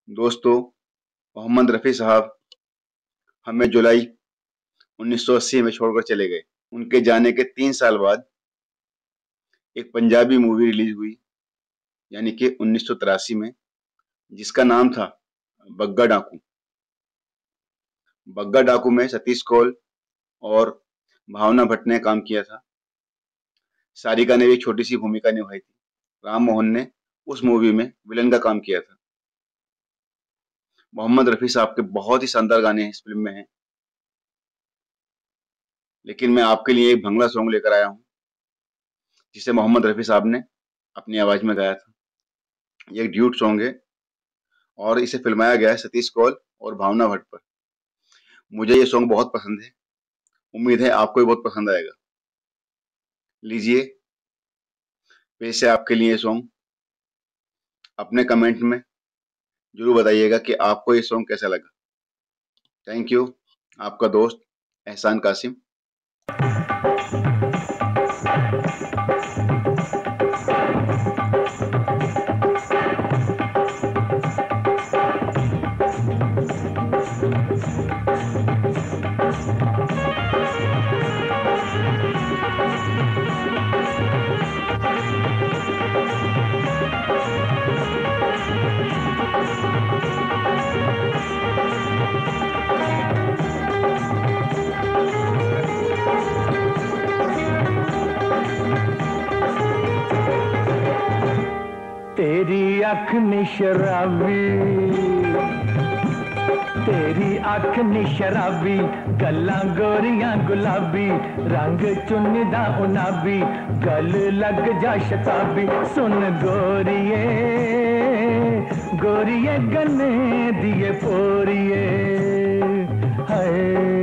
दोस्तों, मोहम्मद रफ़ी साहब हमें जुलाई 1980 में छोड़कर चले गए। उनके जाने के 3 साल बाद एक पंजाबी मूवी रिलीज हुई, यानी कि 1983 में, जिसका नाम था बग्गा डाकू। बग्गा डाकू में सतीश कौल और भावना भट्ट ने काम किया था। सारिका ने भी एक छोटी सी भूमिका निभाई थी। राम मोहन ने उस मूवी में विलन का काम किया था। मोहम्मद रफ़ी साहब के बहुत ही शानदार गाने इस फिल्म में हैं, लेकिन मैं आपके लिए एक भंगड़ा सॉन्ग लेकर आया हूँ, जिसे मोहम्मद रफ़ी साहब ने अपनी आवाज में गाया था। ये एक ड्यूट सॉन्ग है और इसे फिल्माया गया है सतीश कौल और भावना भट्ट पर। मुझे ये सॉन्ग बहुत पसंद है। उम्मीद है आपको भी बहुत पसंद आएगा। लीजिए पेश है आपके लिए ये सॉन्ग। अपने कमेंट में जरूर बताइएगा कि आपको ये सॉन्ग कैसा लगा। Thank you. आपका दोस्त एहसान कासिम। तेरी अख नी शराबी, तेरी अख नी शराबी, गल्लां गोरियां गुलाबी, रंग चुन्नी दा उनाबी, गल लग जा शताबी। सुन गोरिए गोरिए गन्ने दिए पोरिए, हाय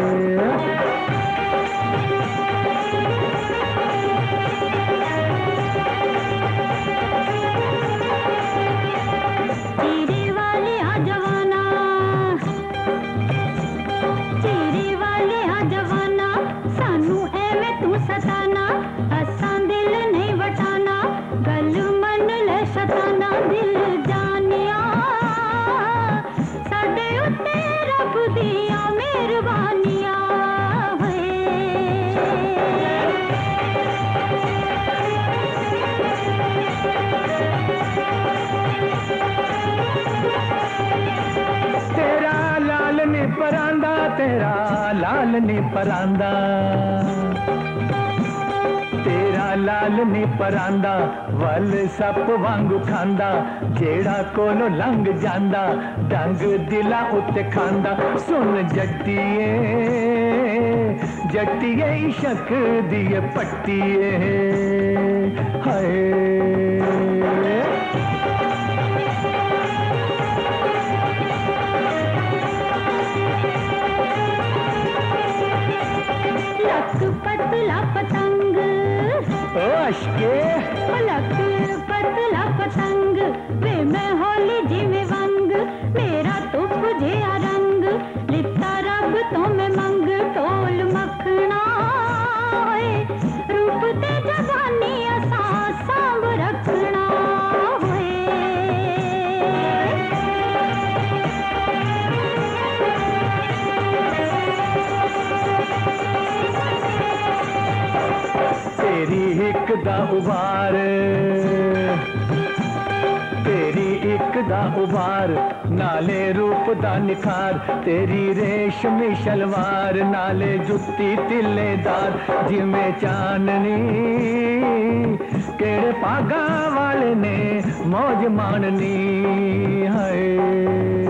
परांदा, तेरा लाल नी परांदा, तेरा लाल नी परांदा, वल सप वांगू खांदा, जेड़ा कोलो लंघ जांदा, डंग दिला उत्ते खांदा। सुन जट्टिए जट्टिए इशक दिए पट्टिए, हाय पतला पतंग, ओ अशके लक पतला पतंग, वे मैं होली जिਵੇਂ वंग, मेरा तो तुझे रंग, लिता रब तो मैं मंग, टोल मखना रूप ते जवानी असा सांभ रखना तेरी एक दा उबार, तेरी एक दा उबार, नाले रूप दा निखार, तेरी रेशमी शलवार, नाले जुत्ती तिल्लेदार, जिमें चाननी केड़े पागा वाले ने मौज माननी, है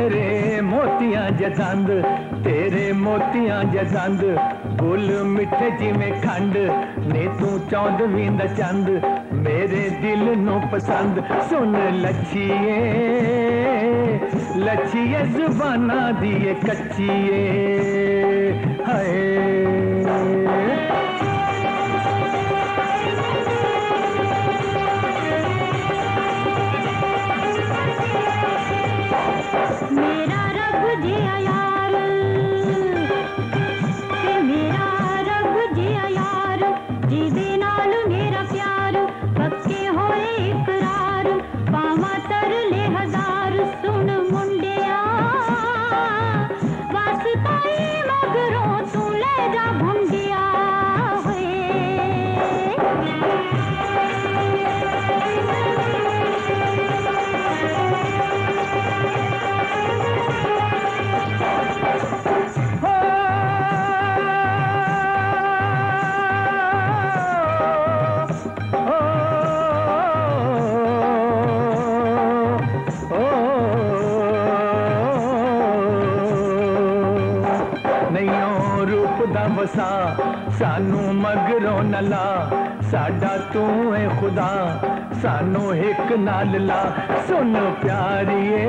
तेरे मोतियां जदंद, तेरे मोतियां जदंद, गुल मिठे जिवें खंड, ने तू चौदवीं दा चंद, मेरे दिल नू पसंद। सुन लच्छिए लच्छिए जुबाना दिए कच्चिए, हाय मेरा रब जिया यार, ते मेरा रब जिया यार, जिदे नाल मेरा प्यार, पक्के होए इकरार, पावां तरले हजार। सुन मुंडिया वास्ता ई मगरों तू ले जा भुंडिया होए। नैयों रूप दा वसा सानू मगरों न ला, साडा तू है खुदा सानू हिक नाल ला। सुन प्यारिए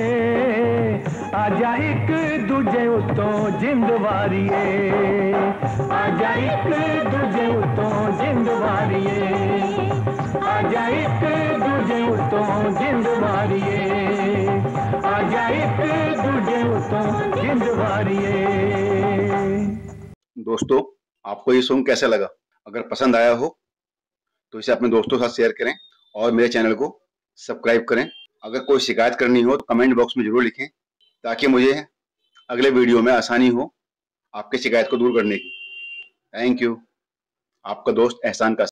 आजा एक दूजे उतों जिंद वारिए, आजा एक दूजे उतों जिंद वारिए, आजा एक दूजे उतों जिंद वारिए, आजा एक दूजे उतों जिंद वारिए। दोस्तों, आपको ये सॉन्ग कैसा लगा? अगर पसंद आया हो तो इसे अपने दोस्तों के साथ शेयर करें और मेरे चैनल को सब्सक्राइब करें। अगर कोई शिकायत करनी हो तो कमेंट बॉक्स में जरूर लिखें, ताकि मुझे अगले वीडियो में आसानी हो आपकी शिकायत को दूर करने की। Thank you. आपका दोस्त एहसान का।